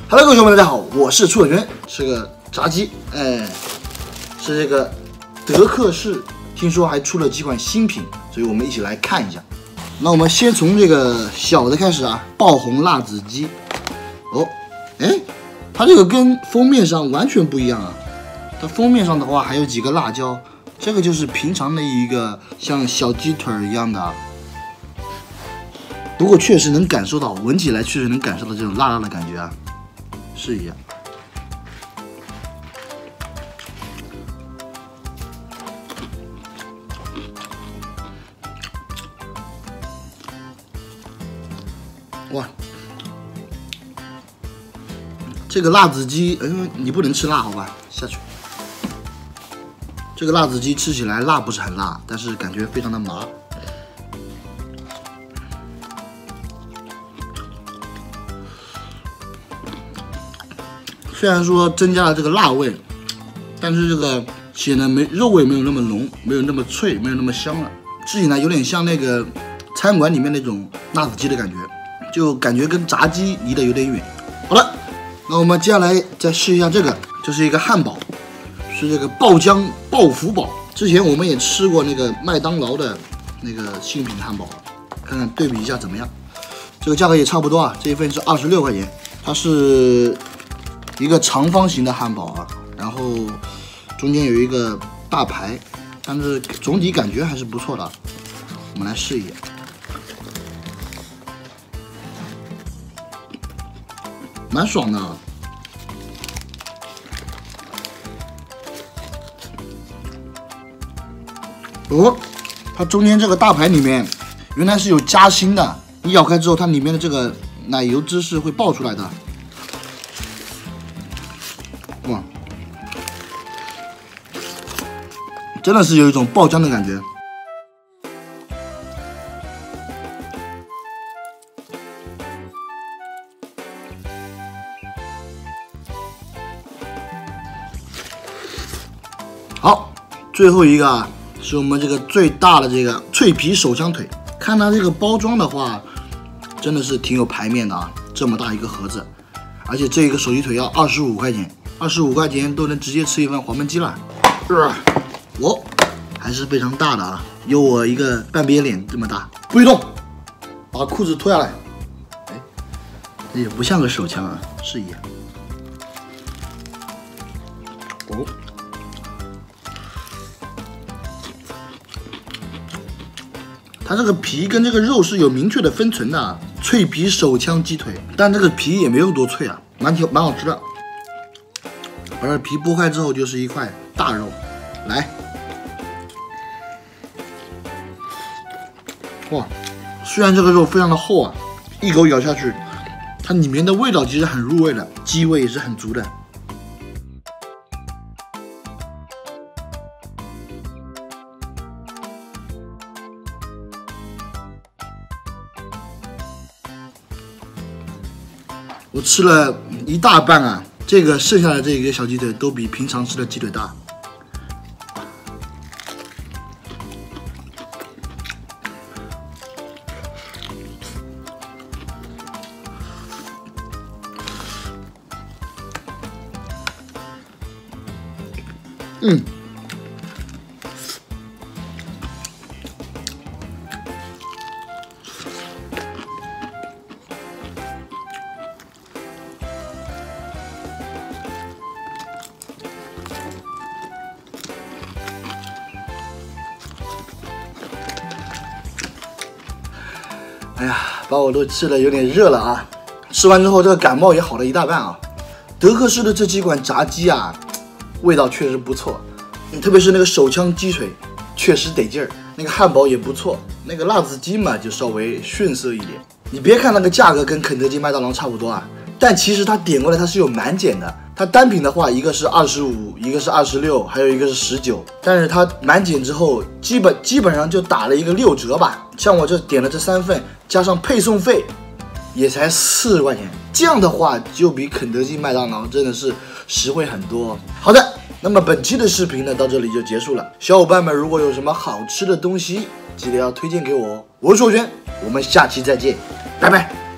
Hello， 各位兄弟们，大家好，我是出远是个炸鸡，是这个德克士，听说还出了几款新品，所以我们一起来看一下。那我们先从这个小的开始啊，爆红辣子鸡。哦，它这个跟封面上完全不一样啊。它封面上的话还有几个辣椒，这个就是平常的一个像小鸡腿一样的啊。不过确实能感受到，闻起来确实能感受到这种辣辣的感觉啊。试一下，哇，这个辣子鸡，你不能吃辣，好吧？下去。这个辣子鸡吃起来辣不是很辣，但是感觉非常的麻。虽然说增加了这个辣味，但是这个显得肉味没有那么浓，没有那么脆，没有那么香了。吃起来有点像那个餐馆里面那种辣子鸡的感觉，就感觉跟炸鸡离得有点远。好了，那我们接下来再试一下这个，这是一个汉堡，是这个爆浆爆福堡。之前我们也吃过那个麦当劳的那个新品汉堡，看看对比一下怎么样。这个价格也差不多啊，这一份是26块钱，它是一个长方形的汉堡啊，然后中间有一个大排，但是总体感觉还是不错的。我们来试一下，蛮爽的啊。哦，它中间这个大排里面原来是有夹心的，你咬开之后，它里面的这个奶油汁是会爆出来的。哇，真的是有一种爆浆的感觉。好，最后一个啊，是我们这个最大的这个脆皮手枪腿。看它这个包装的话，真的是挺有排面的啊，这么大一个盒子，而且这一个手鸡腿要25块钱。25块钱都能直接吃一份黄焖鸡了，哦，还是非常大的啊，有我一个半边脸这么大。不许动，把裤子脱下来。也不像个手枪啊，试一下。哦，它这个皮跟这个肉是有明确的分层的啊，脆皮手枪鸡腿，但这个皮也没有多脆啊，蛮好吃的。把这皮剥开之后就是一块大肉，来，哇，虽然这个肉非常的厚啊，一口咬下去，它里面的味道其实很入味的，鸡味也是很足的。我吃了一大半啊。这个剩下的这一个小鸡腿都比平常吃的鸡腿大。哎呀，把我都吃的有点热了啊！吃完之后，这个感冒也好了一大半啊。德克士的这几款炸鸡啊，味道确实不错，特别是那个手枪鸡腿，确实得劲儿。那个汉堡也不错，那个辣子鸡嘛就稍微逊色一点。你别看那个价格跟肯德基、麦当劳差不多啊，但其实它点过来它是有满减的。它单品的话，一个是25，一个是26，还有一个是19。但是它满减之后，基本上就打了一个6折吧。像我这点了这3份，加上配送费，也才40块钱。这样的话，就比肯德基、麦当劳真的是实惠很多。好的，那么本期的视频呢，到这里就结束了。小伙伴们，如果有什么好吃的东西，记得要推荐给我哦。我是硕轩，我们下期再见，拜拜。